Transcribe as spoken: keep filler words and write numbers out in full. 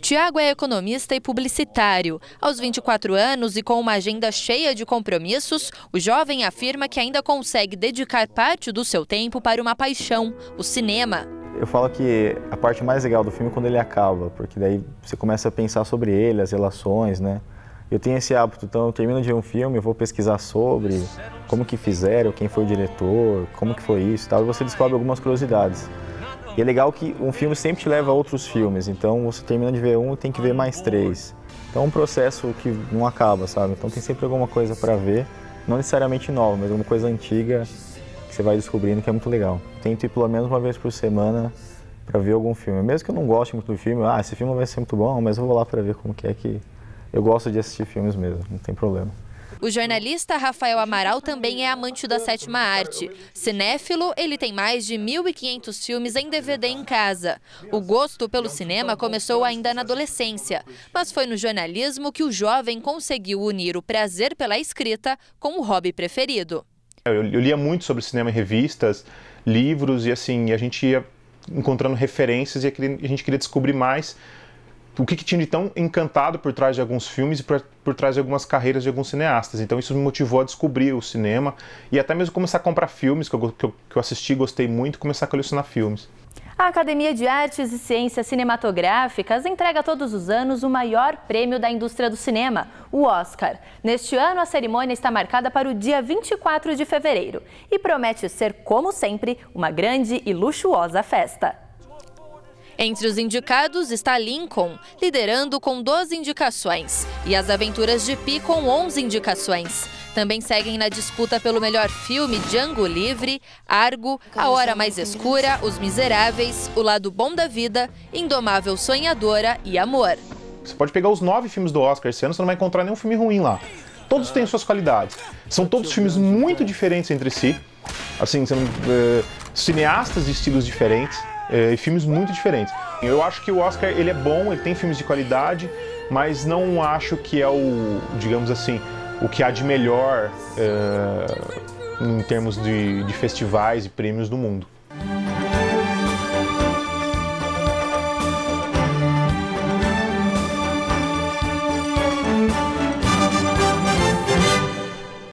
Tiago é economista e publicitário. Aos vinte e quatro anos e com uma agenda cheia de compromissos, o jovem afirma que ainda consegue dedicar parte do seu tempo para uma paixão, o cinema. Eu falo que a parte mais legal do filme é quando ele acaba, porque daí você começa a pensar sobre ele, as relações, né? Eu tenho esse hábito, então eu termino de ver um filme, eu vou pesquisar sobre como que fizeram, quem foi o diretor, como que foi isso e tal, e você descobre algumas curiosidades. E é legal que um filme sempre te leva a outros filmes, então você termina de ver um e tem que ver mais três. Então é um processo que não acaba, sabe? Então tem sempre alguma coisa para ver, não necessariamente nova, mas alguma coisa antiga que você vai descobrindo que é muito legal. Tento ir pelo menos uma vez por semana para ver algum filme. Mesmo que eu não goste muito do filme, ah, esse filme vai ser muito bom, mas eu vou lá para ver como que é que... Eu gosto de assistir filmes mesmo, não tem problema. O jornalista Rafael Amaral também é amante da sétima arte. Cinéfilo, ele tem mais de mil e quinhentos filmes em D V D em casa. O gosto pelo cinema começou ainda na adolescência, mas foi no jornalismo que o jovem conseguiu unir o prazer pela escrita com o hobby preferido. Eu, eu lia muito sobre cinema em revistas, livros, e assim, a gente ia encontrando referências e a gente queria descobrir mais o que, que tinha de tão encantado por trás de alguns filmes e por, por trás de algumas carreiras de alguns cineastas. Então isso me motivou a descobrir o cinema e até mesmo começar a comprar filmes que eu, que eu, que eu assisti, gostei muito, e começar a colecionar filmes. A Academia de Artes e Ciências Cinematográficas entrega todos os anos o maior prêmio da indústria do cinema, o Oscar. Neste ano, a cerimônia está marcada para o dia vinte e quatro de fevereiro e promete ser, como sempre, uma grande e luxuosa festa. Entre os indicados está Lincoln, liderando com doze indicações, e As Aventuras de Pi com onze indicações. Também seguem na disputa pelo melhor filme Django Livre, Argo, A Hora Mais Escura, Os Miseráveis, O Lado Bom da Vida, Indomável Sonhadora e Amor. Você pode pegar os nove filmes do Oscar esse ano, você não vai encontrar nenhum filme ruim lá. Todos têm suas qualidades. São todos filmes muito diferentes entre si, assim, são uh, cineastas de estilos diferentes. E filmes muito diferentes. Eu acho que o Oscar ele é bom, ele tem filmes de qualidade, mas não acho que é o, digamos assim, o que há de melhor uh, em termos de, de festivais e prêmios do mundo.